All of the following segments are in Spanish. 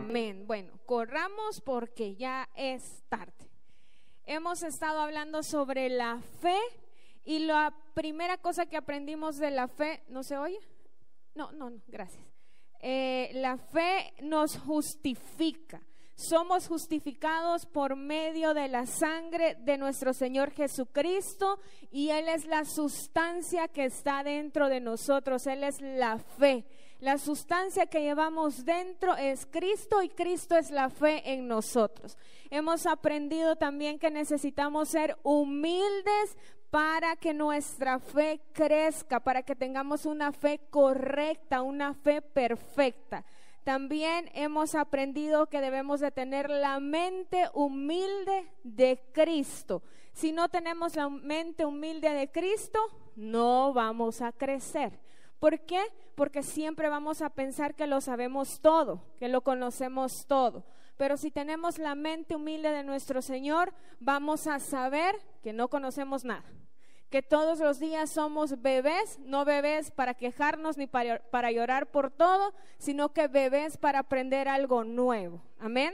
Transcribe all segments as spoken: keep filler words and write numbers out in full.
Amén. Bueno, corramos porque ya es tarde. Hemos estado hablando sobre la fe y la primera cosa que aprendimos de la fe, ¿no se oye? No, no, no, gracias. Eh, la fe nos justifica. Somos justificados por medio de la sangre de nuestro Señor Jesucristo y Él es la sustancia que está dentro de nosotros, Él es la fe. La sustancia que llevamos dentro es Cristo y Cristo es la fe en nosotros. Hemos aprendido también que necesitamos ser humildes para que nuestra fe crezca, para que tengamos una fe correcta, una fe perfecta. También hemos aprendido que debemos de tener la mente humilde de Cristo. Si no tenemos la mente humilde de Cristo, no vamos a crecer. ¿Por qué? Porque siempre vamos a pensar que lo sabemos todo, que lo conocemos todo. Pero si tenemos la mente humilde de nuestro Señor, vamos a saber que no conocemos nada. Que todos los días somos bebés, no bebés para quejarnos ni para, para llorar por todo, sino que bebés para aprender algo nuevo. Amén.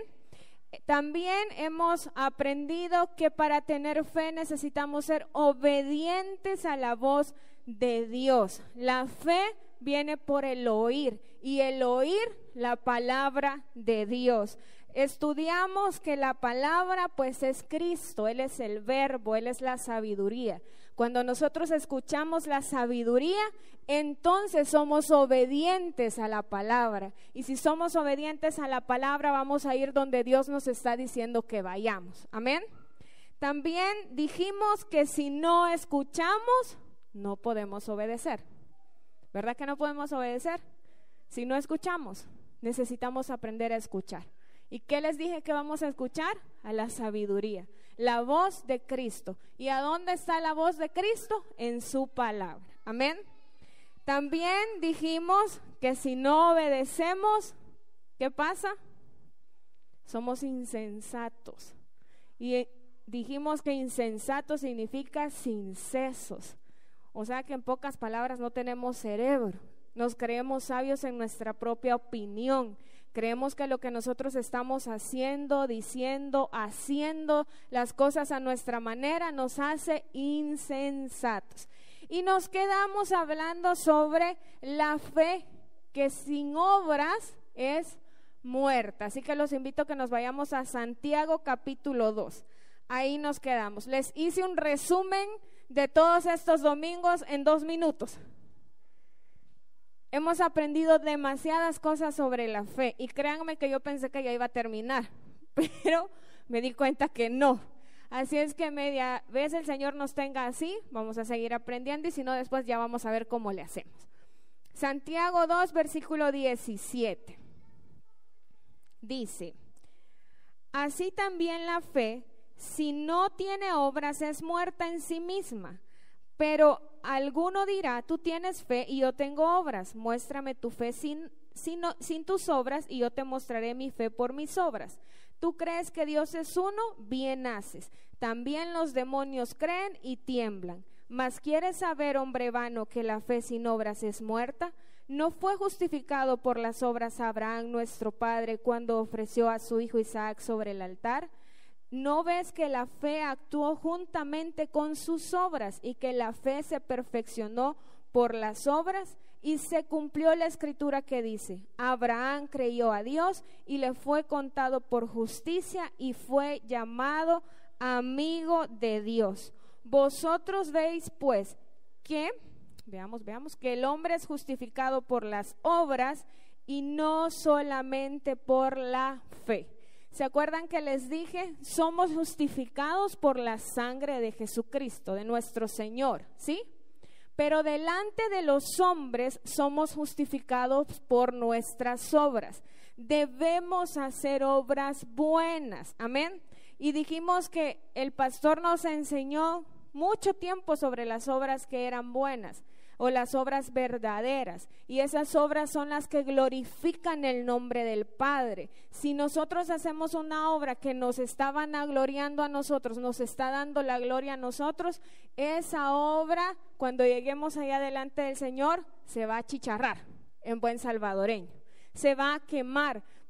También hemos aprendido que para tener fe necesitamos ser obedientes a la voz de Dios. La fe viene por el oír y el oír la palabra de Dios. Estudiamos que la palabra pues es Cristo, Él es el verbo, Él es la sabiduría. Cuando nosotros escuchamos la sabiduría, entonces somos obedientes a la palabra. Y si somos obedientes a la palabra, vamos a ir donde Dios nos está diciendo que vayamos. Amén. También dijimos que si no escuchamos, no podemos obedecer. ¿Verdad que no podemos obedecer? Si no escuchamos, necesitamos aprender a escuchar. ¿Y qué les dije que vamos a escuchar? A la sabiduría, la voz de Cristo. ¿Y a dónde está la voz de Cristo? En su palabra. Amén. También dijimos que si no obedecemos, ¿qué pasa? Somos insensatos. Y dijimos que insensato significa sin sesos. O sea que en pocas palabras no tenemos cerebro. Nos creemos sabios en nuestra propia opinión. Creemos que lo que nosotros estamos haciendo, diciendo, haciendo las cosas a nuestra manera nos hace insensatos. Y nos quedamos hablando sobre la fe que sin obras es muerta. Así que los invito a que nos vayamos a Santiago capítulo dos. Ahí nos quedamos. Les hice un resumen de todos estos domingos en dos minutos. Hemos aprendido demasiadas cosas sobre la fe y créanme que yo pensé que ya iba a terminar, pero me di cuenta que no. Así es que media vez el Señor nos tenga así, vamos a seguir aprendiendo y si no después ya vamos a ver cómo le hacemos. Santiago dos, versículo diecisiete. Dice, así también la fe, si no tiene obras, es muerta en sí misma. Pero alguno dirá, tú tienes fe y yo tengo obras, muéstrame tu fe sin, sin, sin tus obras y yo te mostraré mi fe por mis obras. ¿Tú crees que Dios es uno? Bien haces. También los demonios creen y tiemblan. Mas ¿quieres saber, hombre vano, que la fe sin obras es muerta? ¿No fue justificado por las obras Abraham, nuestro padre, cuando ofreció a su hijo Isaac sobre el altar? ¿No ves que la fe actuó juntamente con sus obras y que la fe se perfeccionó por las obras? Y se cumplió la escritura que dice, Abraham creyó a Dios y le fue contado por justicia y fue llamado amigo de Dios. Vosotros veis pues que, veamos, veamos, que el hombre es justificado por las obras y no solamente por la fe. ¿Se acuerdan que les dije? Somos justificados por la sangre de Jesucristo, de nuestro Señor, ¿sí? Pero delante de los hombres somos justificados por nuestras obras. Debemos hacer obras buenas, amén. Y dijimos que el pastor nos enseñó mucho tiempo sobre las obras que eran buenas o las obras verdaderas, y esas obras son las que glorifican el nombre del Padre. Si nosotros hacemos una obra que nos está vanagloriando a nosotros, nos está dando la gloria a nosotros, esa obra cuando lleguemos allá delante del Señor se va a chicharrar en buen salvadoreño, se va a quemar,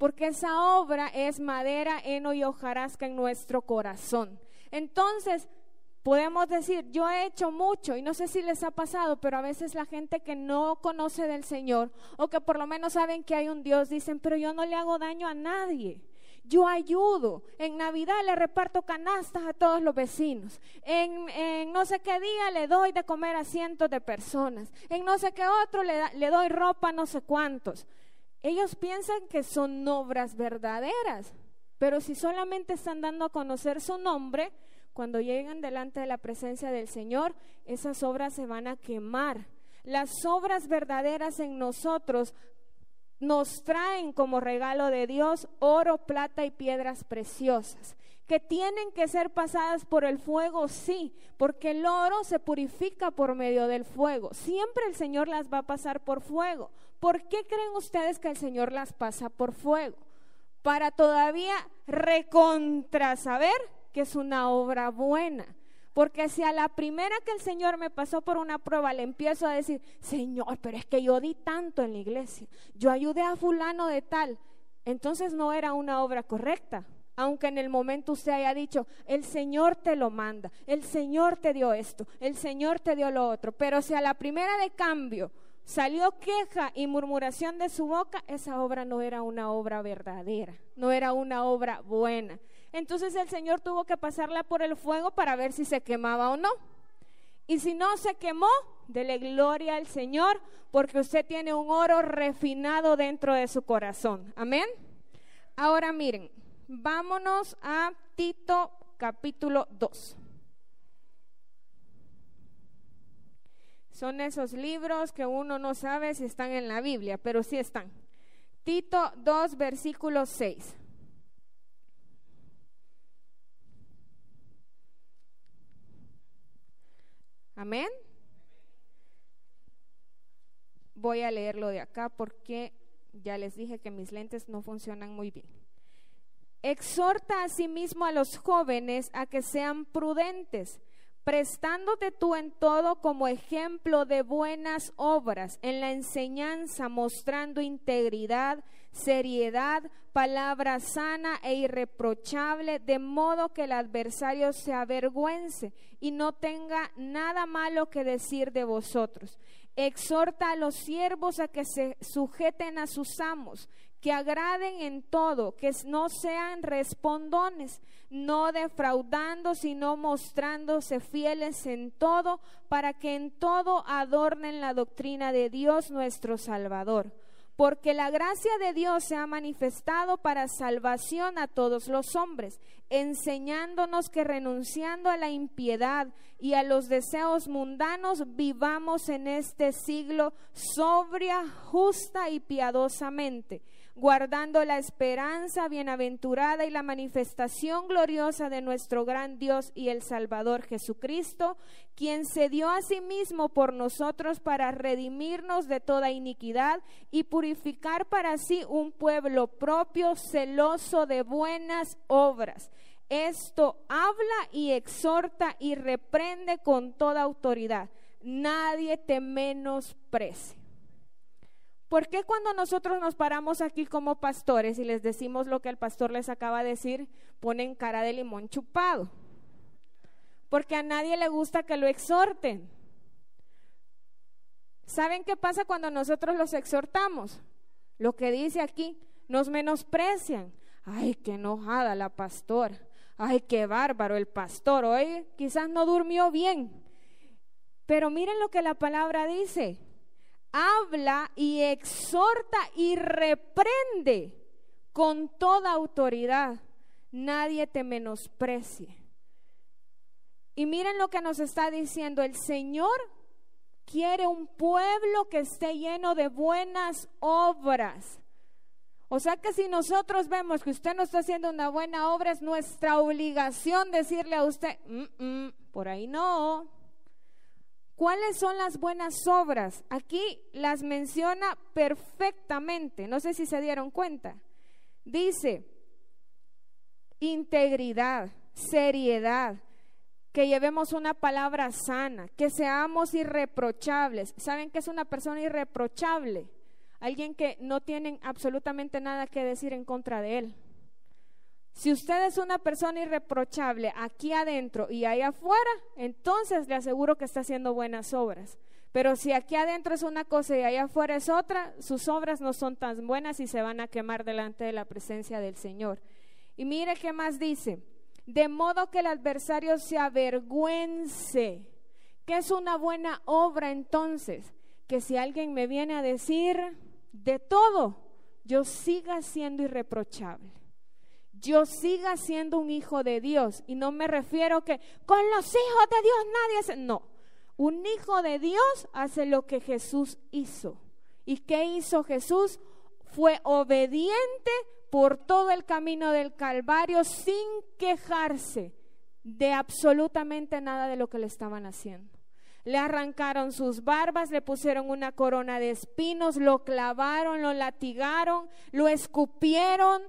porque esa obra es madera, heno y hojarasca en nuestro corazón. Entonces, podemos decir, yo he hecho mucho, y no sé si les ha pasado, pero a veces la gente que no conoce del Señor, o que por lo menos saben que hay un Dios, dicen, pero yo no le hago daño a nadie. Yo ayudo, en Navidad le reparto canastas a todos los vecinos, en, en no sé qué día le doy de comer a cientos de personas, en no sé qué otro le, da, le doy ropa a no sé cuántos. Ellos piensan que son obras verdaderas, pero si solamente están dando a conocer su nombre, cuando llegan delante de la presencia del Señor, esas obras se van a quemar. Las obras verdaderas en nosotros nos traen como regalo de Dios oro, plata y piedras preciosas, que tienen que ser pasadas por el fuego, sí, porque el oro se purifica por medio del fuego. Siempre el Señor las va a pasar por fuego. ¿Por qué creen ustedes que el Señor las pasa por fuego? Para todavía recontra saber que es una obra buena. Porque si a la primera que el Señor me pasó por una prueba le empiezo a decir, Señor, pero es que yo di tanto en la iglesia, yo ayudé a fulano de tal, entonces no era una obra correcta. Aunque en el momento usted haya dicho, el Señor te lo manda, el Señor te dio esto, el Señor te dio lo otro, pero si a la primera de cambio salió queja y murmuración de su boca, esa obra no era una obra verdadera, no era una obra buena. Entonces el Señor tuvo que pasarla por el fuego para ver si se quemaba o no. Y si no se quemó, dele gloria al Señor, porque usted tiene un oro refinado dentro de su corazón. Amén. Ahora miren, vámonos a Tito capítulo dos. Son esos libros que uno no sabe si están en la Biblia, pero sí están. Tito dos, versículo seis. Amén. Voy a leerlo de acá porque ya les dije que mis lentes no funcionan muy bien. Exhorta asimismo a los jóvenes a que sean prudentes, prestándote tú en todo como ejemplo de buenas obras, en la enseñanza, mostrando integridad, seriedad, palabra sana e irreprochable, de modo que el adversario se avergüence y no tenga nada malo que decir de vosotros. Exhorta a los siervos a que se sujeten a sus amos, que agraden en todo, que no sean respondones, no defraudando, sino mostrándose fieles en todo, para que en todo adornen la doctrina de Dios nuestro Salvador. Porque la gracia de Dios se ha manifestado para salvación a todos los hombres, enseñándonos que renunciando a la impiedad y a los deseos mundanos, vivamos en este siglo sobria, justa y piadosamente, guardando la esperanza bienaventurada y la manifestación gloriosa de nuestro gran Dios y el Salvador Jesucristo, quien se dio a sí mismo por nosotros para redimirnos de toda iniquidad y purificar para sí un pueblo propio, celoso de buenas obras. Esto habla y exhorta y reprende con toda autoridad. Nadie te menosprecie. ¿Por qué cuando nosotros nos paramos aquí como pastores y les decimos lo que el pastor les acaba de decir, ponen cara de limón chupado? Porque a nadie le gusta que lo exhorten. ¿Saben qué pasa cuando nosotros los exhortamos? Lo que dice aquí, nos menosprecian. Ay, qué enojada la pastora. Ay, qué bárbaro el pastor. Hoy quizás no durmió bien. Pero miren lo que la palabra dice. Habla y exhorta y reprende con toda autoridad. Nadie te menosprecie. Y miren lo que nos está diciendo. El Señor quiere un pueblo que esté lleno de buenas obras. O sea que si nosotros vemos que usted no está haciendo una buena obra, es nuestra obligación decirle a usted, mm, mm, por ahí no. ¿Cuáles son las buenas obras? Aquí las menciona perfectamente, no sé si se dieron cuenta. Dice, integridad, seriedad, que llevemos una palabra sana, que seamos irreprochables. ¿Saben qué es una persona irreprochable? alguien que no tienen absolutamente nada que decir en contra de él. Si usted es una persona irreprochable aquí adentro y allá afuera, entonces le aseguro que está haciendo buenas obras. Pero si aquí adentro es una cosa y allá afuera es otra, sus obras no son tan buenas y se van a quemar delante de la presencia del Señor. Y mire qué más dice: de modo que el adversario se avergüence. ¿Qué es una buena obra entonces? Que si alguien me viene a decir de todo, yo siga siendo irreprochable, yo siga siendo un hijo de Dios. Y no me refiero que con los hijos de Dios nadie hace, no. Un hijo de Dios hace lo que Jesús hizo. ¿Y qué hizo Jesús? Fue obediente por todo el camino del Calvario sin quejarse de absolutamente nada de lo que le estaban haciendo. Le arrancaron sus barbas, le pusieron una corona de espinos, lo clavaron, lo latigaron, lo escupieron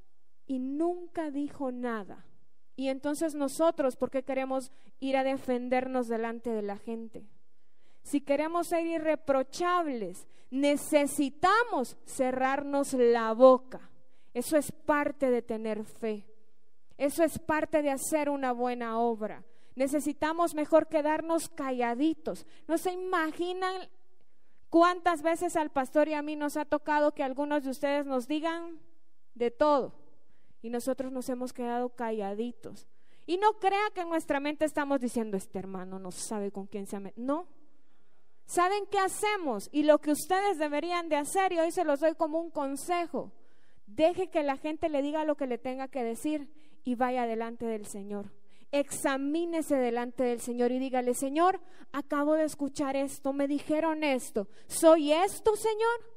y nunca dijo nada. Y entonces nosotros, ¿por qué queremos ir a defendernos delante de la gente? Si queremos ser irreprochables, necesitamos cerrarnos la boca. Eso es parte de tener fe. Eso es parte de hacer una buena obra. Necesitamos mejor quedarnos calladitos. ¿No se imaginan cuántas veces al pastor y a mí nos ha tocado que algunos de ustedes nos digan de todo? Y nosotros nos hemos quedado calladitos. Y no crea que en nuestra mente estamos diciendo, este hermano no sabe con quién se ha metido. No. ¿Saben qué hacemos? Y lo que ustedes deberían de hacer, y hoy se los doy como un consejo: deje que la gente le diga lo que le tenga que decir y vaya delante del Señor. Examínese delante del Señor y dígale: Señor, acabo de escuchar esto, me dijeron esto, ¿soy esto, Señor?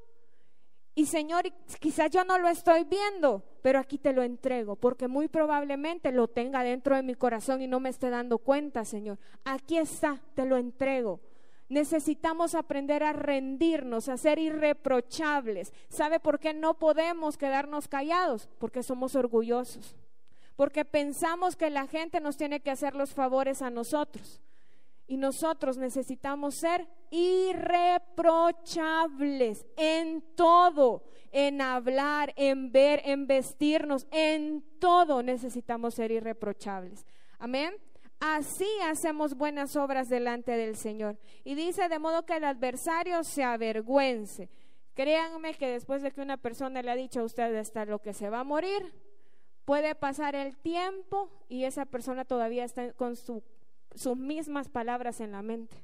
Y Señor, quizás yo no lo estoy viendo, pero aquí te lo entrego, porque muy probablemente lo tenga dentro de mi corazón y no me esté dando cuenta, Señor. Aquí está, te lo entrego. Necesitamos aprender a rendirnos, a ser irreprochables. ¿Sabe por qué no podemos quedarnos callados? Porque somos orgullosos, porque pensamos que la gente nos tiene que hacer los favores a nosotros. Y nosotros necesitamos ser irreprochables en todo, en hablar, en ver, en vestirnos, en todo necesitamos ser irreprochables. Amén. Así hacemos buenas obras delante del Señor. Y dice: de modo que el adversario se avergüence. Créanme que después de que una persona le ha dicho a usted hasta lo que se va a morir, puede pasar el tiempo y esa persona todavía está con su sus mismas palabras en la mente.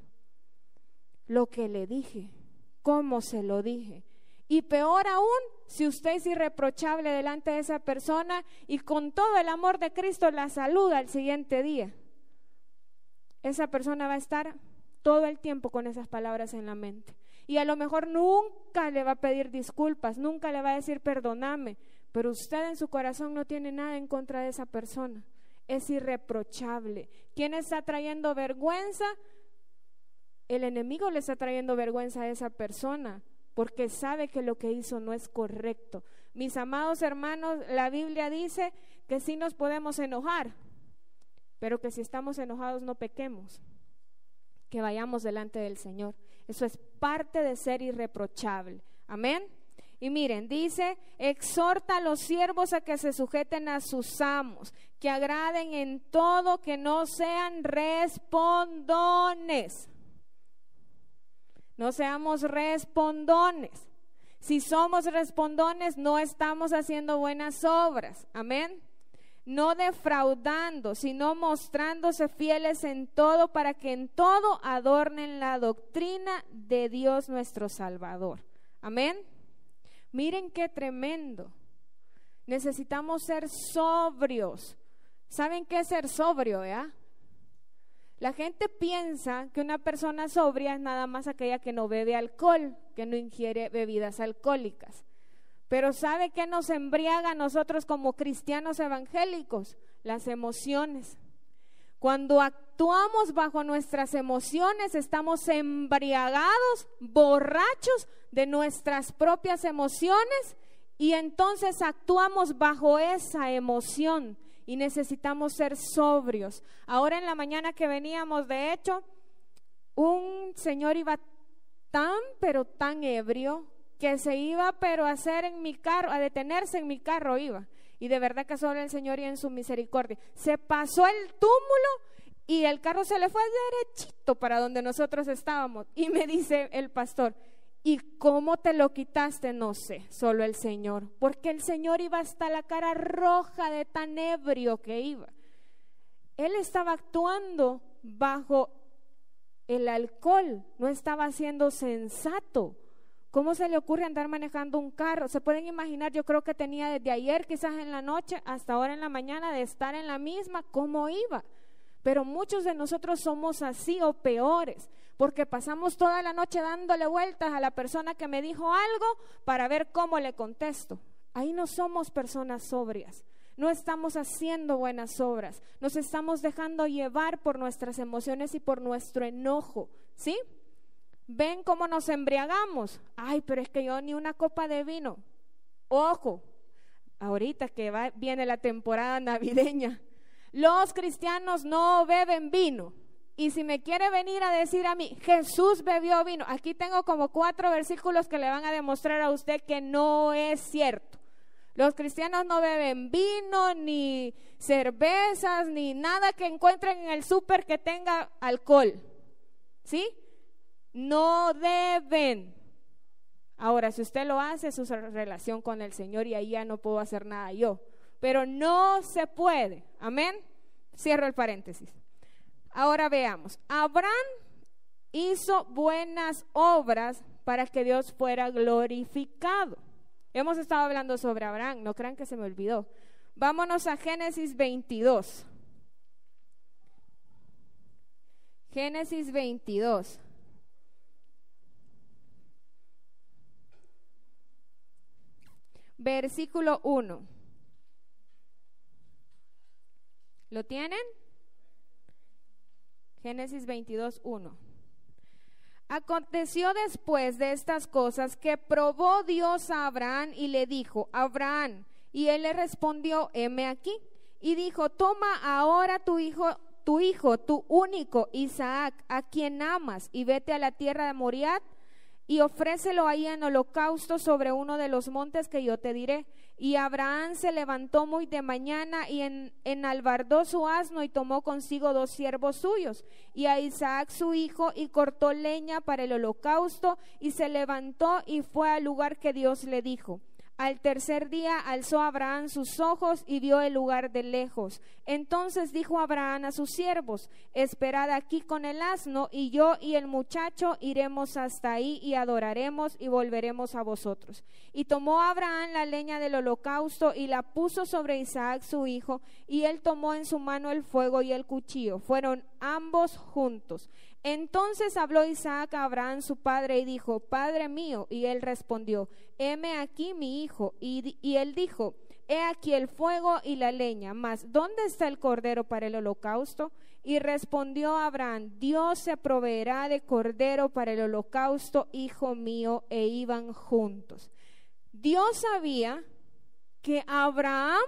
Lo que le dije, cómo se lo dije. Y peor aún, si usted es irreprochable delante de esa persona y con todo el amor de Cristo la saluda al siguiente día, esa persona va a estar todo el tiempo con esas palabras en la mente. Y a lo mejor nunca le va a pedir disculpas, nunca le va a decir perdóname, pero usted en su corazón no tiene nada en contra de esa persona. Es irreprochable. ¿Quién está trayendo vergüenza? El enemigo le está trayendo vergüenza a esa persona porque sabe que lo que hizo no es correcto. Mis amados hermanos, la Biblia dice que sí nos podemos enojar, pero que si estamos enojados no pequemos, que vayamos delante del Señor. Eso es parte de ser irreprochable. Amén. Y miren, dice: exhorta a los siervos a que se sujeten a sus amos, que agraden en todo, que no sean respondones. No seamos respondones. Si somos respondones, no estamos haciendo buenas obras. Amén. No defraudando, sino mostrándose fieles en todo, para que en todo adornen la doctrina de Dios nuestro Salvador. Amén. Miren qué tremendo. Necesitamos ser sobrios. ¿Saben qué es ser sobrio, eh? La gente piensa que una persona sobria es nada más aquella que no bebe alcohol, que no ingiere bebidas alcohólicas. Pero ¿sabe qué nos embriaga a nosotros como cristianos evangélicos? Las emociones. Cuando actuamos bajo nuestras emociones, estamos embriagados, borrachos de nuestras propias emociones, y entonces actuamos bajo esa emoción y necesitamos ser sobrios. Ahora en la mañana que veníamos, de hecho, un señor iba tan pero tan ebrio que se iba pero a hacer en mi carro, a detenerse en mi carro iba. Y de verdad que solo el Señor y en su misericordia. Se pasó el túmulo y el carro se le fue derechito para donde nosotros estábamos. Y me dice el pastor, ¿y cómo te lo quitaste? No sé, solo el Señor. Porque el Señor iba hasta la cara roja de tan ebrio que iba. Él estaba actuando bajo el alcohol, no estaba siendo sensato. ¿Cómo se le ocurre andar manejando un carro? Se pueden imaginar, yo creo que tenía desde ayer, quizás en la noche, hasta ahora en la mañana, de estar en la misma, ¿cómo iba? Pero muchos de nosotros somos así o peores, porque pasamos toda la noche dándole vueltas a la persona que me dijo algo para ver cómo le contesto. Ahí no somos personas sobrias, no estamos haciendo buenas obras, nos estamos dejando llevar por nuestras emociones y por nuestro enojo, ¿sí? ¿Ven cómo nos embriagamos? Ay, pero es que yo ni una copa de vino. Ojo, ahorita que va, viene la temporada navideña, los cristianos no beben vino. Y si me quiere venir a decir a mí, Jesús bebió vino, aquí tengo como cuatro versículos que le van a demostrar a usted que no es cierto. Los cristianos no beben vino, ni cervezas, ni nada que encuentren en el súper que tenga alcohol, ¿sí? No deben. Ahora, si usted lo hace, es su relación con el Señor y ahí ya no puedo hacer nada yo. Pero no se puede. Amén. Cierro el paréntesis. Ahora veamos. Abraham hizo buenas obras para que Dios fuera glorificado. Hemos estado hablando sobre Abraham, no crean que se me olvidó. Vámonos a Génesis veintidós. Génesis veintidós. Versículo uno. ¿Lo tienen? Génesis veintidós, uno. Aconteció después de estas cosas que probó Dios a Abraham y le dijo, Abraham, y él le respondió, heme aquí. Y dijo, toma ahora tu hijo, tu hijo, tu único Isaac, a quien amas, y vete a la tierra de Moriah, y ofrécelo ahí en holocausto sobre uno de los montes que yo te diré. Y Abraham se levantó muy de mañana y en, enalbardó su asno y tomó consigo dos siervos suyos y a Isaac su hijo y cortó leña para el holocausto y se levantó y fue al lugar que Dios le dijo. Al tercer día alzó Abraham sus ojos y vio el lugar de lejos. Entonces dijo Abraham a sus siervos, esperad aquí con el asno, y yo y el muchacho iremos hasta ahí y adoraremos y volveremos a vosotros. Y tomó Abraham la leña del holocausto y la puso sobre Isaac su hijo, y él tomó en su mano el fuego y el cuchillo. Fueron ambos juntos. Entonces habló Isaac a Abraham su padre y dijo, Padre mío, y él respondió, heme aquí mi hijo, y, y él dijo, he aquí el fuego y la leña, mas ¿dónde está el cordero para el holocausto? Y respondió Abraham, Dios se proveerá de cordero para el holocausto, hijo mío, e iban juntos. Dios sabía que Abraham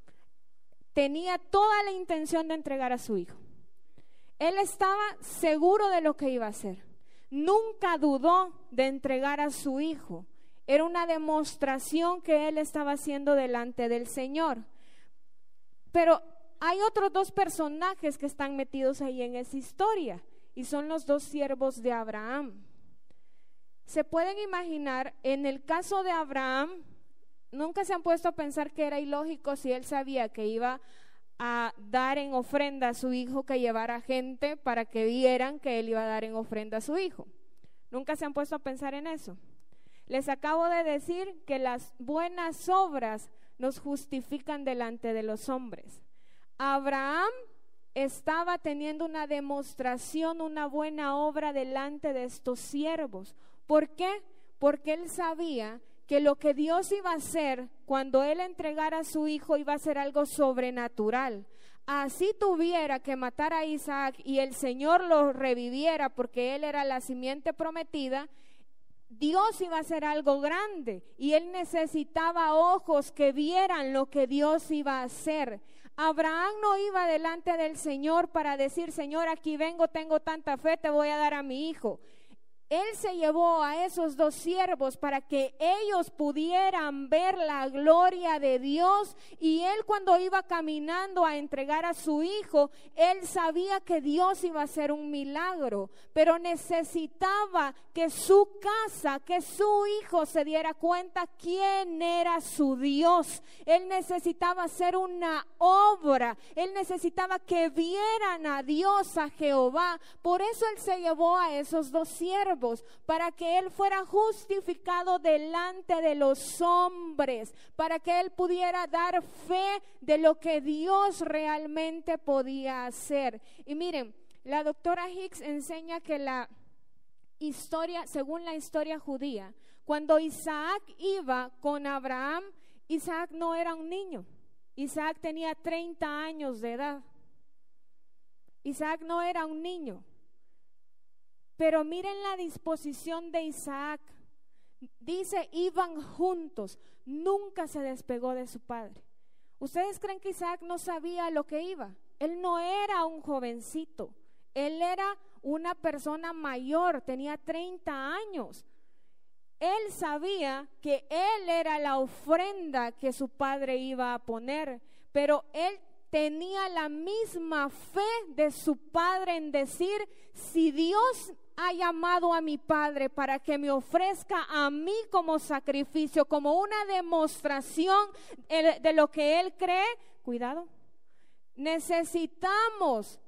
tenía toda la intención de entregar a su hijo. Él estaba seguro de lo que iba a hacer. Nunca dudó de entregar a su hijo. Era una demostración que él estaba haciendo delante del Señor. Pero hay otros dos personajes que están metidos ahí en esa historia y son los dos siervos de Abraham. Se pueden imaginar, en el caso de Abraham, nunca se han puesto a pensar que era ilógico si él sabía que iba a dar en ofrenda a su hijo, que llevara gente para que vieran que él iba a dar en ofrenda a su hijo. Nunca se han puesto a pensar en eso. Les acabo de decir que las buenas obras nos justifican delante de los hombres. Abraham estaba teniendo una demostración, una buena obra delante de estos siervos. ¿Por qué? Porque él sabía que lo que Dios iba a hacer cuando él entregara a su hijo iba a ser algo sobrenatural. Así tuviera que matar a Isaac y el Señor lo reviviera porque él era la simiente prometida, Dios iba a hacer algo grande y él necesitaba ojos que vieran lo que Dios iba a hacer. Abraham no iba delante del Señor para decir, Señor, aquí vengo, tengo tanta fe, te voy a dar a mi hijo. Él se llevó a esos dos siervos para que ellos pudieran ver la gloria de Dios, y él, cuando iba caminando a entregar a su hijo, él sabía que Dios iba a hacer un milagro, pero necesitaba que su casa, que su hijo se diera cuenta quién era su Dios. Él necesitaba hacer una obra, él necesitaba que vieran a Dios, a Jehová. Por eso él se llevó a esos dos siervos, para que él fuera justificado delante de los hombres, para que él pudiera dar fe de lo que Dios realmente podía hacer. Y miren, la doctora Hicks enseña que la historia, según la historia judía, cuando Isaac iba con Abraham, Isaac no era un niño. Isaac tenía treinta años de edad. Isaac no era un niño. Pero miren la disposición de Isaac. Dice, iban juntos, nunca se despegó de su padre. ¿Ustedes creen que Isaac no sabía lo que iba? Él no era un jovencito, él era una persona mayor, tenía treinta años. Él sabía que él era la ofrenda que su padre iba a poner, pero él tenía la misma fe de su padre en decir, si Dios ha llamado a mi padre para que me ofrezca a mí como sacrificio, como una demostración de lo que él cree, cuidado, necesitamos,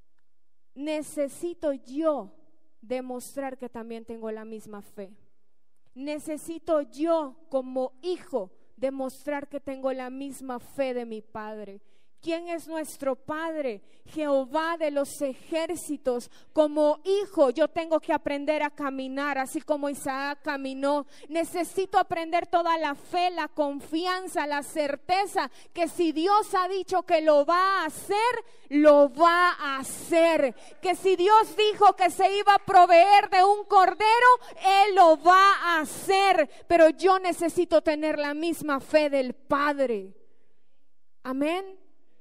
necesito yo demostrar que también tengo la misma fe. Necesito yo como hijo demostrar que tengo la misma fe de mi padre. ¿Quién es nuestro Padre? Jehová de los ejércitos. Como hijo yo tengo que aprender a caminar así como Isaac caminó. Necesito aprender toda la fe, la confianza, la certeza que si Dios ha dicho que lo va a hacer, lo va a hacer. Que si Dios dijo que se iba a proveer de un cordero, Él lo va a hacer. Pero yo necesito tener la misma fe del Padre. Amén.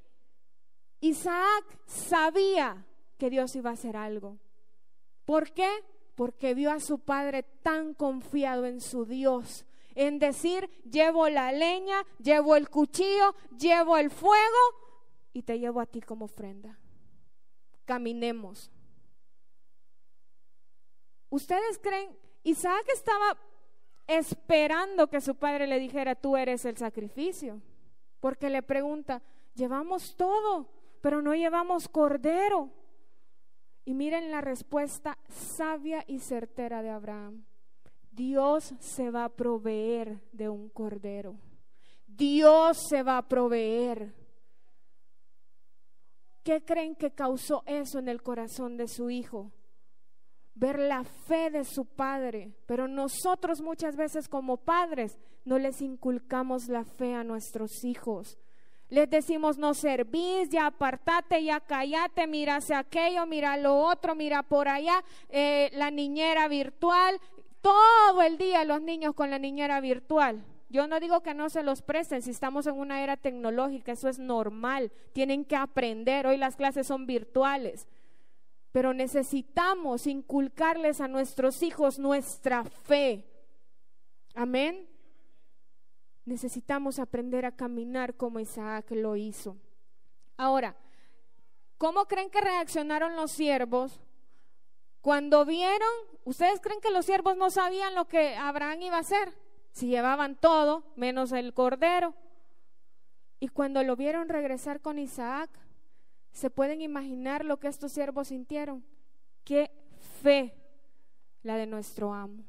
Isaac sabía que Dios iba a hacer algo. ¿Por qué? Porque vio a su padre tan confiado en su Dios, en decir, llevo la leña, llevo el cuchillo, llevo el fuego y te llevo a ti como ofrenda. Caminemos. ¿Ustedes creen? Isaac estaba esperando que su padre le dijera, tú eres el sacrificio, porque le pregunta, llevamos todo, pero no llevamos cordero. Y miren la respuesta sabia y certera de Abraham. Dios se va a proveer de un cordero. Dios se va a proveer. ¿Qué creen que causó eso en el corazón de su hijo? Ver la fe de su padre. Pero nosotros muchas veces como padres no les inculcamos la fe a nuestros hijos. Les decimos, no servís, ya apartate, ya callate, mira hacia aquello, mira lo otro, mira por allá, eh, la niñera virtual, todo el día los niños con la niñera virtual. Yo no digo que no se los presten, si estamos en una era tecnológica, eso es normal, tienen que aprender, hoy las clases son virtuales, pero necesitamos inculcarles a nuestros hijos nuestra fe. Amén. Necesitamos aprender a caminar como Isaac lo hizo. Ahora, ¿cómo creen que reaccionaron los siervos cuando vieron? ¿Ustedes creen que los siervos no sabían lo que Abraham iba a hacer? Si llevaban todo, menos el cordero. Y cuando lo vieron regresar con Isaac, ¿se pueden imaginar lo que estos siervos sintieron? ¡Qué fe la de nuestro amo!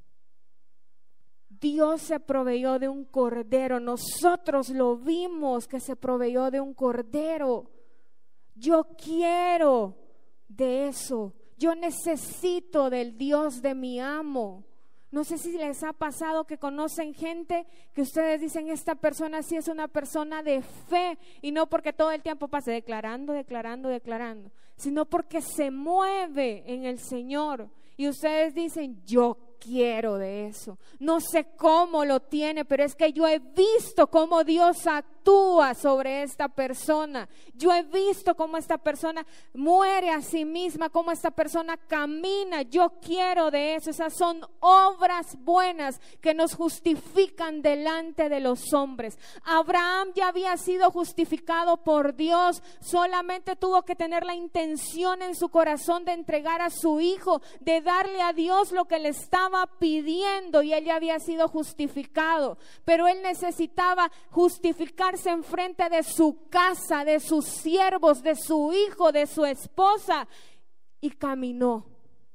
Dios se proveyó de un cordero, nosotros lo vimos que se proveyó de un cordero. Yo quiero de eso, yo necesito del Dios de mi amo. No sé si les ha pasado que conocen gente que ustedes dicen, esta persona sí es una persona de fe, y no porque todo el tiempo pase declarando, declarando, declarando, sino porque se mueve en el Señor, y ustedes dicen, yo quiero de eso. No sé cómo lo tiene, pero es que yo he visto cómo Dios actúa sobre esta persona. Yo he visto cómo esta persona muere a sí misma, cómo esta persona camina. Yo quiero de eso. Esas son obras buenas que nos justifican delante de los hombres. Abraham ya había sido justificado por Dios, solamente tuvo que tener la intención en su corazón de entregar a su hijo, de darle a Dios lo que le estaba pidiendo, y él ya había sido justificado. Pero él necesitaba justificarse en frente de su casa, de sus siervos, de su hijo, de su esposa, y caminó.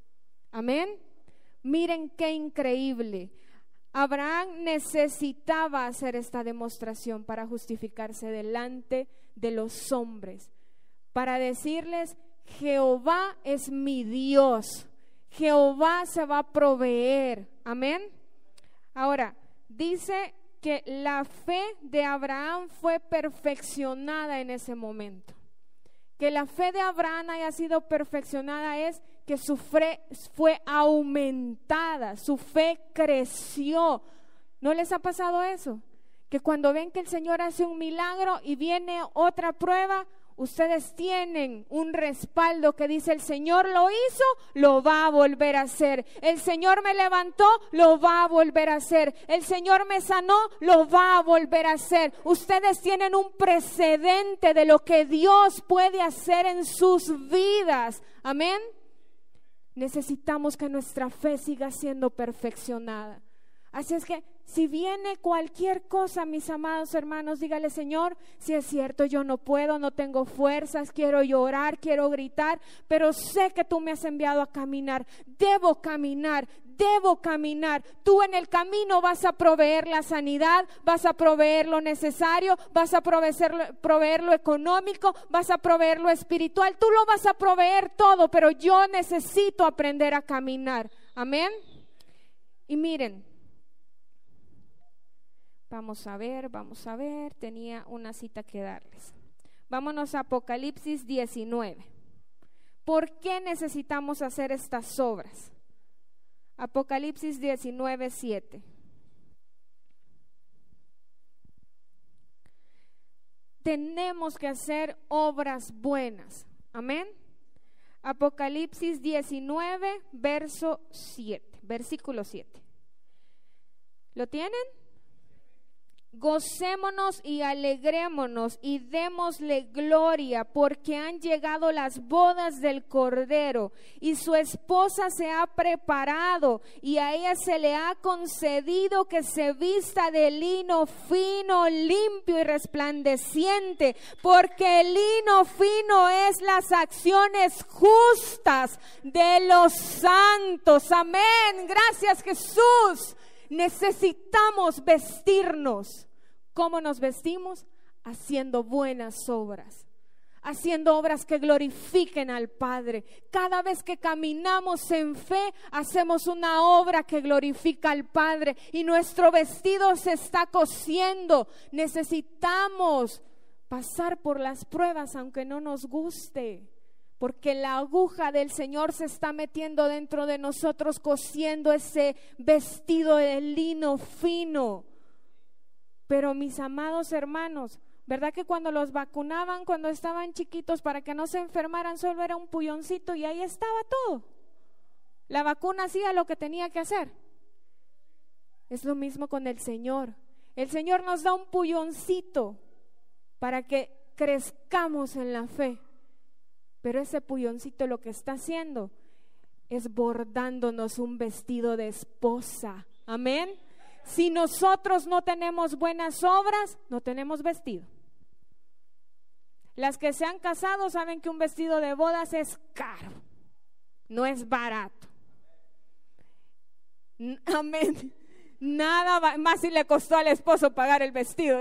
Amén. Miren qué increíble. Abraham necesitaba hacer esta demostración para justificarse delante de los hombres, para decirles: Jehová es mi Dios, Jehová se va a proveer. Amén. Ahora, dice que la fe de Abraham fue perfeccionada en ese momento. Que la fe de Abraham haya sido perfeccionada es que su fe fue aumentada, su fe creció. ¿No les ha pasado eso? Que cuando ven que el Señor hace un milagro y viene otra prueba, ustedes tienen un respaldo que dice: el Señor lo hizo, lo va a volver a hacer. El Señor me levantó, lo va a volver a hacer. El Señor me sanó, lo va a volver a hacer. Ustedes tienen un precedente de lo que Dios puede hacer en sus vidas. Amén. Necesitamos que nuestra fe siga siendo perfeccionada. Así es que si viene cualquier cosa, mis amados hermanos, dígale: Señor, si es cierto, yo no puedo, no tengo fuerzas, quiero llorar, quiero gritar, pero sé que tú me has enviado a caminar, debo caminar, debo caminar. Tú en el camino vas a proveer la sanidad, vas a proveer lo necesario, vas a proveer, proveer lo económico, vas a proveer lo espiritual, tú lo vas a proveer todo, pero yo necesito aprender a caminar. Amén. Y miren, vamos a ver, vamos a ver, tenía una cita que darles. Vámonos a Apocalipsis diecinueve. ¿Por qué necesitamos hacer estas obras? Apocalipsis diecinueve, siete. Tenemos que hacer obras buenas. Amén. Apocalipsis diecinueve, verso siete, versículo siete. ¿Lo tienen? Gocémonos y alegrémonos y démosle gloria, porque han llegado las bodas del Cordero y su esposa se ha preparado, y a ella se le ha concedido que se vista de lino fino, limpio y resplandeciente, porque el lino fino es las acciones justas de los santos. Amén. Gracias, Jesús. Necesitamos vestirnos. ¿Cómo nos vestimos? Haciendo buenas obras, haciendo obras que glorifiquen al Padre. Cada vez que caminamos en fe, hacemos una obra que glorifica al Padre, y nuestro vestido se está cosiendo. Necesitamos pasar por las pruebas aunque no nos guste, porque la aguja del Señor se está metiendo dentro de nosotros, cosiendo ese vestido de lino fino. Pero mis amados hermanos, ¿verdad que cuando los vacunaban, cuando estaban chiquitos, para que no se enfermaran, solo era un pulloncito y ahí estaba todo? La vacuna hacía lo que tenía que hacer. Es lo mismo con el Señor. El Señor nos da un pulloncito para que crezcamos en la fe. Pero ese pulloncito lo que está haciendo es bordándonos un vestido de esposa. Amén. Si nosotros no tenemos buenas obras, no tenemos vestido. Las que se han casado saben que un vestido de bodas es caro, no es barato. Amén. Nada más si le costó al esposo pagar el vestido.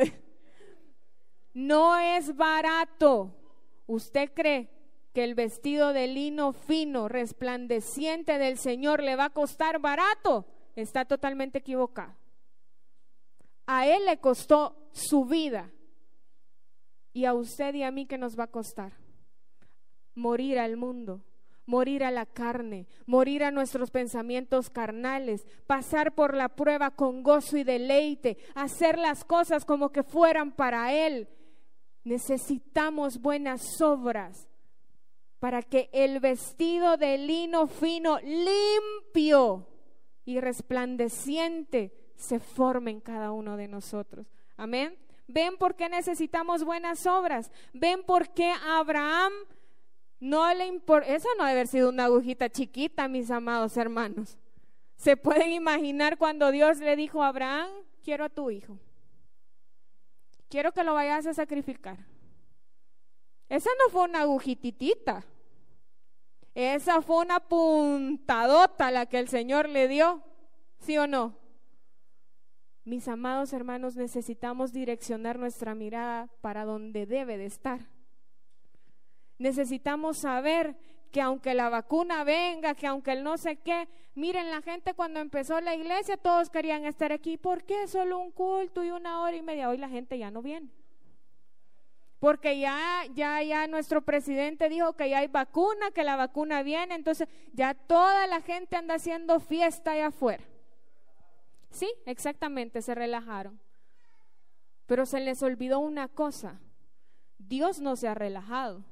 No es barato. ¿Usted cree que el vestido de lino fino, resplandeciente del Señor le va a costar barato? Está totalmente equivocado. A Él le costó su vida, y a usted y a mí, ¿qué nos va a costar? Morir al mundo, morir a la carne, morir a nuestros pensamientos carnales, pasar por la prueba con gozo y deleite, hacer las cosas como que fueran para Él. Necesitamos buenas obras para que el vestido de lino fino, limpio y resplandeciente se forme en cada uno de nosotros. Amén. ¿Ven por qué necesitamos buenas obras? ¿Ven por qué a Abraham no le importa? Eso no debe haber sido una agujita chiquita, mis amados hermanos. ¿Se pueden imaginar cuando Dios le dijo a Abraham, quiero a tu hijo? Quiero que lo vayas a sacrificar. Esa no fue una agujititita. Esa fue una puntadota la que el Señor le dio. ¿Sí o no? Mis amados hermanos, necesitamos direccionar nuestra mirada para donde debe de estar. Necesitamos saber que aunque la vacuna venga, que aunque el no sé qué, miren, la gente cuando empezó la iglesia todos querían estar aquí. ¿Por qué? Solo un culto y una hora y media. Hoy la gente ya no viene. Porque ya, ya, ya nuestro presidente dijo que ya hay vacuna, que la vacuna viene, entonces ya toda la gente anda haciendo fiesta allá afuera. Sí, exactamente, se relajaron. Pero se les olvidó una cosa: Dios no se ha relajado.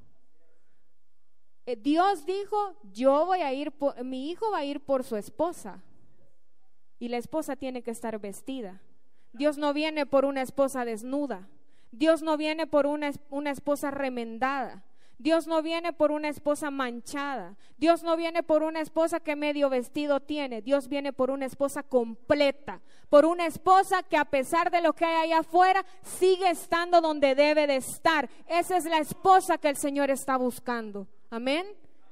Dios dijo, yo voy a ir, por, mi hijo va a ir por su esposa. Y la esposa tiene que estar vestida. Dios no viene por una esposa desnuda. Dios no viene por una, una esposa remendada. Dios no viene por una esposa manchada. Dios no viene por una esposa que medio vestido tiene. Dios viene por una esposa completa, por una esposa que a pesar de lo que hay allá afuera sigue estando donde debe de estar. Esa es la esposa que el Señor está buscando. Amén.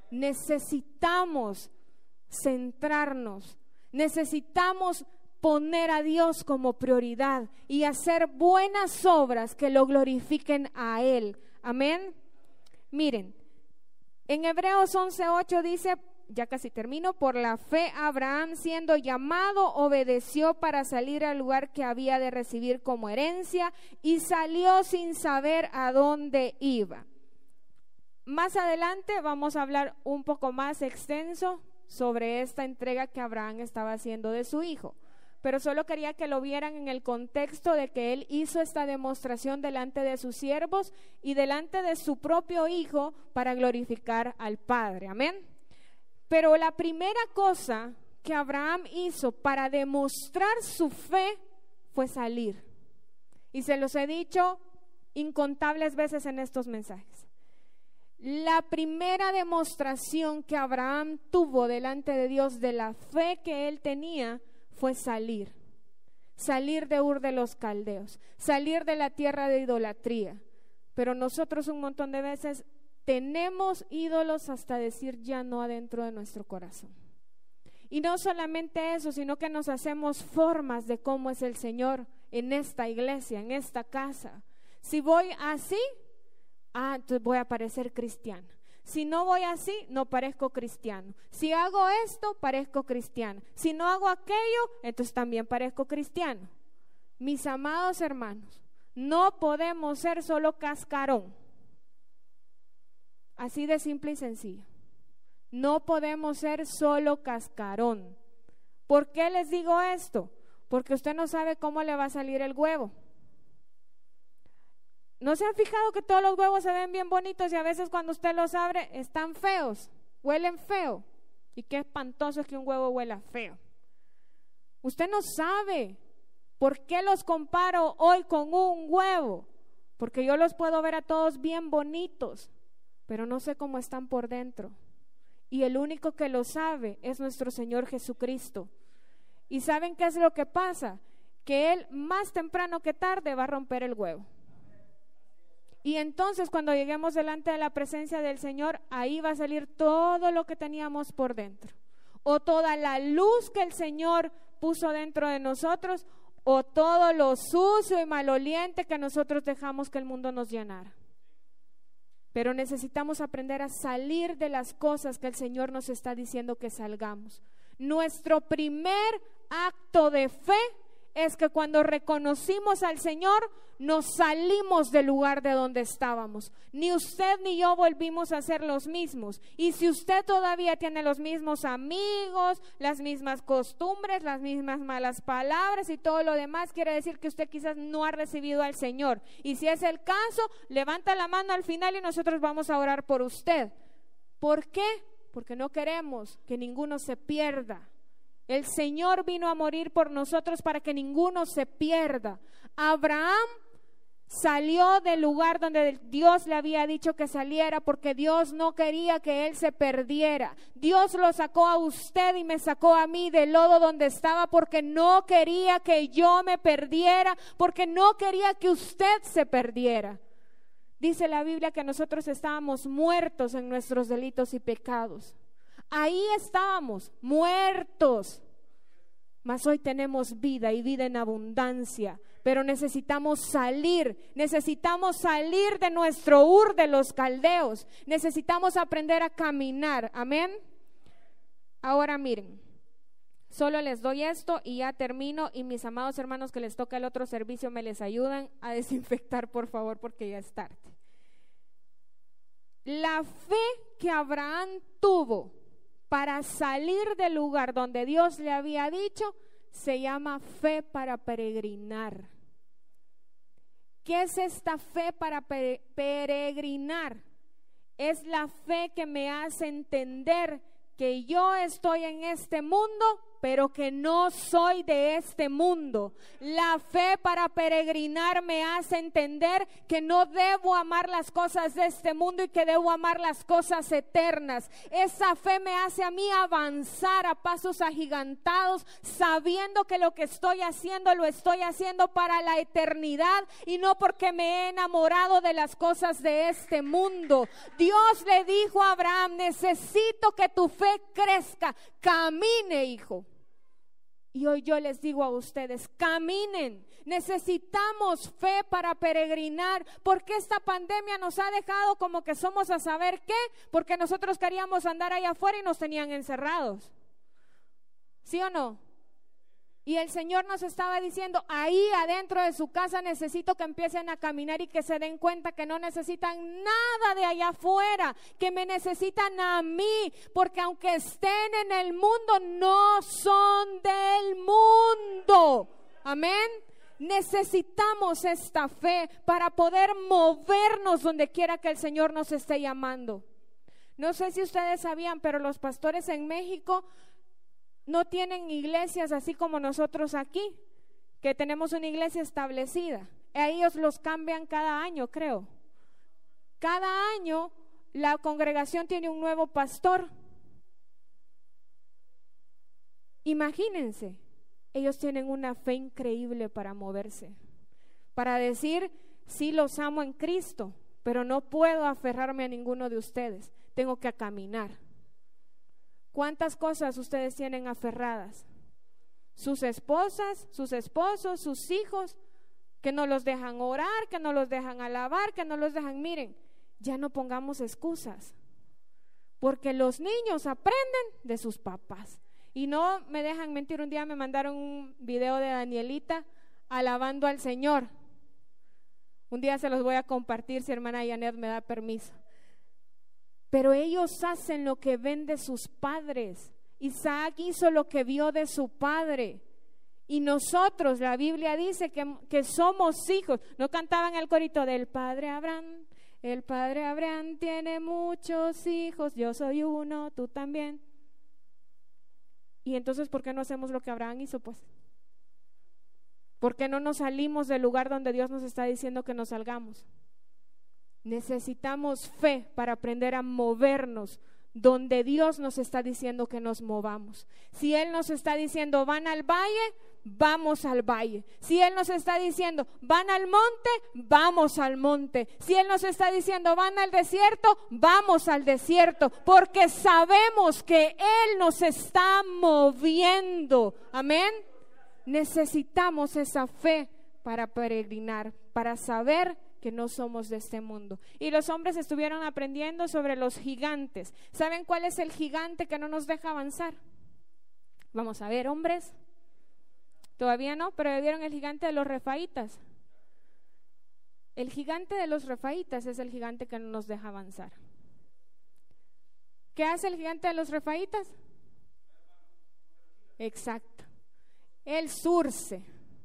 Necesitamos centrarnos, necesitamos poner a Dios como prioridad y hacer buenas obras que lo glorifiquen a Él. Amén. Miren, en Hebreos once ocho dice, ya casi termino, por la fe Abraham, siendo llamado, obedeció para salir al lugar que había de recibir como herencia y salió sin saber a dónde iba. Más adelante vamos a hablar un poco más extenso sobre esta entrega que Abraham estaba haciendo de su hijo. Pero solo quería que lo vieran en el contexto de que él hizo esta demostración delante de sus siervos y delante de su propio hijo para glorificar al Padre. Amén. Pero la primera cosa que Abraham hizo para demostrar su fe fue salir. Y se los he dicho incontables veces en estos mensajes. La primera demostración que Abraham tuvo delante de Dios de la fe que él tenía fue salir, salir de Ur de los Caldeos, salir de la tierra de idolatría. Pero nosotros un montón de veces tenemos ídolos hasta decir ya no adentro de nuestro corazón. Y no solamente eso, sino que nos hacemos formas de cómo es el Señor en esta iglesia, en esta casa. Si voy así, ah, entonces voy a parecer cristiana. Si no voy así, no parezco cristiano. Si hago esto, parezco cristiano. Si no hago aquello, entonces también parezco cristiano. Mis amados hermanos, no podemos ser solo cascarón. Así de simple y sencillo. No podemos ser solo cascarón. ¿Por qué les digo esto? Porque usted no sabe cómo le va a salir el huevo. ¿No se han fijado que todos los huevos se ven bien bonitos y a veces cuando usted los abre están feos, huelen feo? Y qué espantoso es que un huevo huela feo. Usted no sabe por qué los comparo hoy con un huevo, porque yo los puedo ver a todos bien bonitos, pero no sé cómo están por dentro. Y el único que lo sabe es nuestro Señor Jesucristo. ¿Y saben qué es lo que pasa? Que Él más temprano que tarde va a romper el huevo. Y entonces cuando lleguemos delante de la presencia del Señor, ahí va a salir todo lo que teníamos por dentro, o toda la luz que el Señor puso dentro de nosotros, o todo lo sucio y maloliente que nosotros dejamos que el mundo nos llenara. Pero necesitamos aprender a salir de las cosas que el Señor nos está diciendo que salgamos. Nuestro primer acto de fe es que cuando reconocimos al Señor, nos salimos del lugar de donde estábamos. Ni usted ni yo volvimos a ser los mismos. Y si usted todavía tiene los mismos amigos, las mismas costumbres, las mismas malas palabras y todo lo demás, quiere decir que usted quizás no ha recibido al Señor. Y si es el caso, levanta la mano al final y nosotros vamos a orar por usted. ¿Por qué? Porque no queremos que ninguno se pierda. El Señor vino a morir por nosotros para que ninguno se pierda. Abraham salió del lugar donde Dios le había dicho que saliera porque Dios no quería que él se perdiera. Dios lo sacó a usted y me sacó a mí del lodo donde estaba porque no quería que yo me perdiera, porque no quería que usted se perdiera. Dice la Biblia que nosotros estábamos muertos en nuestros delitos y pecados. Ahí estábamos, muertos. Mas hoy tenemos vida y vida en abundancia. Pero necesitamos salir, necesitamos salir de nuestro Ur de los Caldeos. Necesitamos aprender a caminar. Amén. Ahora miren, solo les doy esto y ya termino. Y mis amados hermanos que les toca el otro servicio me les ayudan a desinfectar, por favor, porque ya es tarde. La fe que Abraham tuvo para salir del lugar donde Dios le había dicho, se llama fe para peregrinar. ¿Qué es esta fe para peregrinar? Es la fe que me hace entender que yo estoy en este mundo, pero que no soy de este mundo. La fe para peregrinar me hace entender que no debo amar las cosas de este mundo y que debo amar las cosas eternas. Esa fe me hace a mí avanzar a pasos agigantados, sabiendo que lo que estoy haciendo lo estoy haciendo para la eternidad y no porque me he enamorado de las cosas de este mundo. Dios le dijo a Abraham: necesito que tu fe crezca, camine, hijo. Y hoy yo les digo a ustedes, caminen. Necesitamos fe para peregrinar, porque esta pandemia nos ha dejado como que somos a saber qué, porque nosotros queríamos andar allá afuera y nos tenían encerrados. ¿Sí o no? Y el Señor nos estaba diciendo, ahí adentro de su casa necesito que empiecen a caminar y que se den cuenta que no necesitan nada de allá afuera, que me necesitan a mí, porque aunque estén en el mundo, no son del mundo. Amén. Necesitamos esta fe para poder movernos donde quiera que el Señor nos esté llamando. No sé si ustedes sabían, pero los pastores en México no tienen iglesias así como nosotros aquí, que tenemos una iglesia establecida. Ellos los cambian cada año, creo. Cada año la congregación tiene un nuevo pastor. Imagínense, ellos tienen una fe increíble para moverse, para decir, sí los amo en Cristo, pero no puedo aferrarme a ninguno de ustedes, tengo que caminar. ¿Cuántas cosas ustedes tienen aferradas? Sus esposas, sus esposos, sus hijos, que no los dejan orar, que no los dejan alabar, que no los dejan. Miren, ya no pongamos excusas, porque los niños aprenden de sus papás. Y no me dejan mentir, un día me mandaron un video de Danielita alabando al Señor. Un día se los voy a compartir si hermana Janet me da permiso. Pero ellos hacen lo que ven de sus padres. Isaac hizo lo que vio de su padre. Y nosotros, la Biblia dice que, que somos hijos. ¿No cantaban el corito del padre Abraham? El padre Abraham tiene muchos hijos, yo soy uno, tú también. Y entonces, ¿por qué no hacemos lo que Abraham hizo, pues? ¿Por qué no nos salimos del lugar donde Dios nos está diciendo que nos salgamos? Necesitamos fe para aprender a movernos donde Dios nos está diciendo que nos movamos. Si Él nos está diciendo van al valle, vamos al valle. Si Él nos está diciendo van al monte, vamos al monte. Si Él nos está diciendo van al desierto, vamos al desierto, porque sabemos que Él nos está moviendo. Amén. Necesitamos esa fe para peregrinar, para saber que no somos de este mundo. Y los hombres estuvieron aprendiendo sobre los gigantes. ¿Saben cuál es el gigante que no nos deja avanzar? Vamos a ver, hombres. Todavía no, pero ¿ya vieron el gigante de los refaítas? El gigante de los refaítas es el gigante que no nos deja avanzar. ¿Qué hace el gigante de los refaítas? Exacto. Él surce.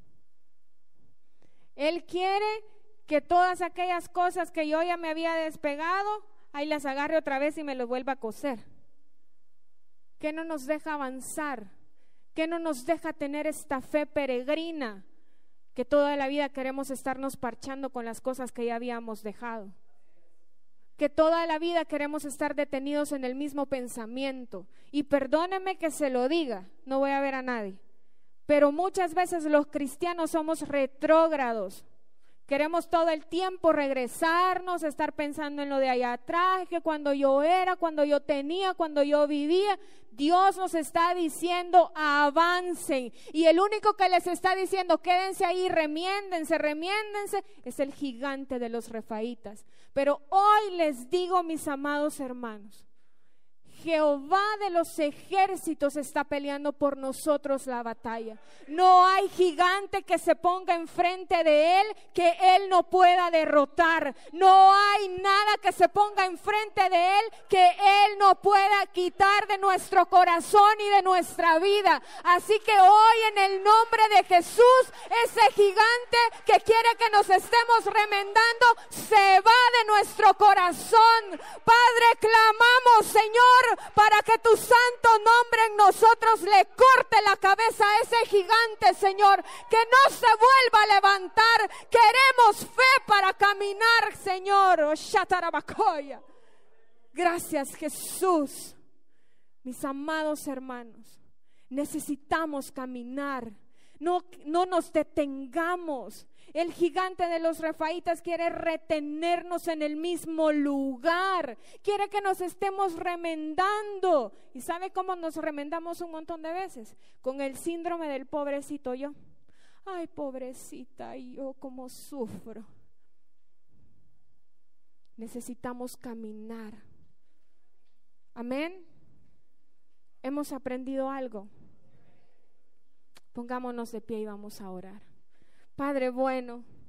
Él quiere que todas aquellas cosas que yo ya me había despegado, ahí las agarre otra vez y me los vuelva a coser. ¿Qué no nos deja avanzar? ¿Qué no nos deja tener esta fe peregrina que toda la vida queremos estarnos parchando con las cosas que ya habíamos dejado? Que toda la vida queremos estar detenidos en el mismo pensamiento. Y perdóneme que se lo diga, no voy a ver a nadie, pero muchas veces los cristianos somos retrógrados. Queremos todo el tiempo regresarnos, estar pensando en lo de allá atrás, que cuando yo era, cuando yo tenía, cuando yo vivía. Dios nos está diciendo avancen, y el único que les está diciendo quédense ahí, remiéndense, remiéndense, es el gigante de los refaítas. Pero hoy les digo, mis amados hermanos, Jehová de los ejércitos está peleando por nosotros la batalla. No hay gigante que se ponga enfrente de él que él no pueda derrotar. No hay nada que se ponga enfrente de él que él no pueda quitar de nuestro corazón y de nuestra vida. Así que hoy, en el nombre de Jesús, ese gigante que quiere que nos estemos remendando se va de nuestro corazón. Padre, clamamos, Señor, para que tu santo nombre en nosotros le corte la cabeza a ese gigante, Señor, que no se vuelva a levantar. Queremos fe para caminar, Señor. Gracias, Jesús. Mis amados hermanos, necesitamos caminar. No, no nos detengamos. El gigante de los refaítas quiere retenernos en el mismo lugar. Quiere que nos estemos remendando. ¿Y sabe cómo nos remendamos un montón de veces? Con el síndrome del pobrecito yo. Ay, pobrecita, yo cómo sufro. Necesitamos caminar. Amén. ¿Hemos aprendido algo? Pongámonos de pie y vamos a orar. Padre bueno,